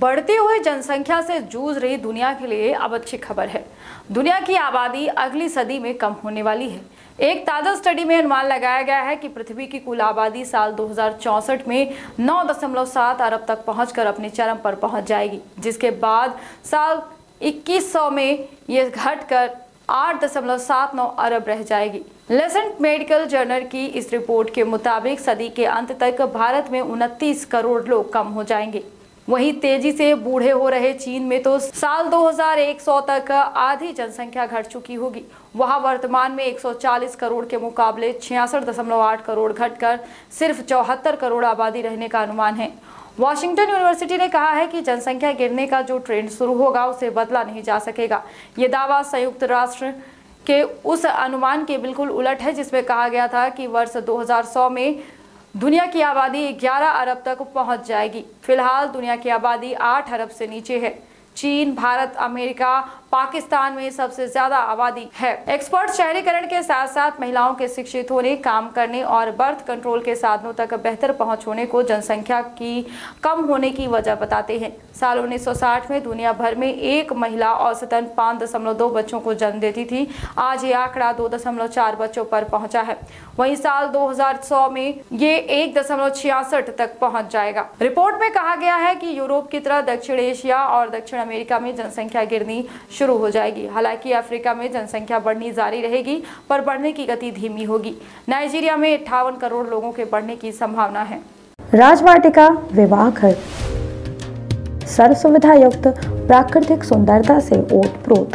बढ़ती हुई जनसंख्या से जूझ रही दुनिया के लिए अब अच्छी खबर है। दुनिया की आबादी अगली सदी में कम होने वाली है। एक ताजा स्टडी में अनुमान लगाया गया है कि पृथ्वी की कुल आबादी साल 2064 में 9.7 अरब तक पहुंचकर अपने चरम पर पहुंच जाएगी, जिसके बाद साल 2100 में यह घटकर 8.79 अरब रह जाएगी। लेसेंट मेडिकल जर्नल की इस रिपोर्ट के मुताबिक सदी के अंत तक भारत में 29 करोड़ लोग कम हो जाएंगे। वहीं तेजी से बूढ़े हो रहे चीन में तो साल 2100 तक आधी जनसंख्या घट चुकी होगी। वहां वर्तमान में 140 करोड़ के मुकाबले 66.8 करोड़ घटकर सिर्फ 74 करोड़ आबादी रहने का अनुमान है। वॉशिंगटन यूनिवर्सिटी ने कहा है कि जनसंख्या गिरने का जो ट्रेंड शुरू होगा उसे बदला नहीं जा सकेगा। ये दावा संयुक्त राष्ट्र के उस अनुमान के बिल्कुल उलट है जिसमें कहा गया था कि वर्ष 2100 में दुनिया की आबादी 11 अरब तक पहुंच जाएगी। फिलहाल दुनिया की आबादी 8 अरब से नीचे है। चीन, भारत, अमेरिका, पाकिस्तान में सबसे ज्यादा आबादी है। एक्सपर्ट शहरीकरण के साथ साथ महिलाओं के शिक्षित होने, काम करने और बर्थ कंट्रोल के साधनों तक बेहतर पहुंच होने को जनसंख्या की कम होने की वजह बताते हैं। साल 1960 में दुनिया भर में एक महिला औसतन 5.2 बच्चों को जन्म देती थी। आज ये आंकड़ा 2.4 बच्चों पर पहुंचा है। वहीं साल 2100 में ये 1.66 तक पहुंच जाएगा। रिपोर्ट में कहा गया है कि यूरोप की तरह दक्षिण एशिया और दक्षिण अमेरिका में जनसंख्या गिरनी शुरू हो जाएगी। हालांकि अफ्रीका में जनसंख्या बढ़नी जारी रहेगी, पर बढ़ने की गति धीमी होगी। नाइजीरिया में 58 करोड़ लोगों के बढ़ने की संभावना है। राजवाटिका विवाह घर सर्व सुविधा युक्त प्राकृतिक सुंदरता से ओतप्रोत।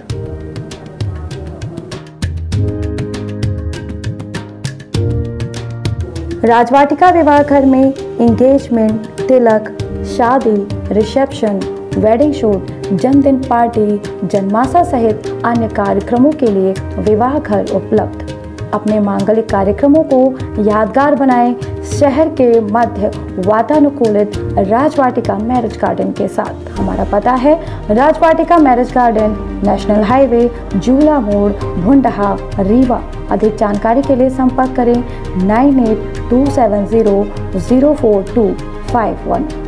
राजवाटिका विवाह घर में एंगेजमेंट, तिलक, शादी, रिसेप्शन, वेडिंग शूट, जन्मदिन पार्टी, जन्माशा सहित अन्य कार्यक्रमों के लिए विवाह घर उपलब्ध। अपने मांगलिक कार्यक्रमों को यादगार बनाएं शहर के मध्य वातानुकूलित राजवाटिका मैरिज गार्डन के साथ। हमारा पता है Rajvatika marriage garden, national highway, Jhula Mod, Bhundha, Rewa. अधिक जानकारी के लिए संपर्क करें 9827004251।